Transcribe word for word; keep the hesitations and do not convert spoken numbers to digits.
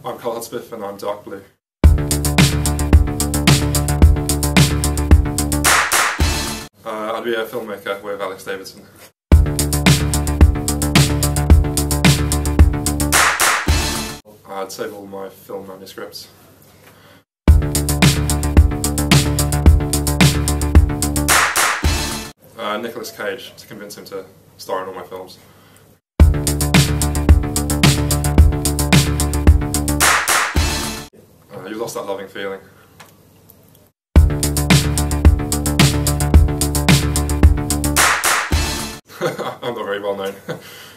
I'm Carl Hudspeth and I'm Dark Blue. Uh, I'd be a filmmaker with Alex Davidson. I'd save all my film manuscripts. Uh, Nicolas Cage, to convince him to star in all my films. Uh, you lost that loving feeling. I'm not very well known.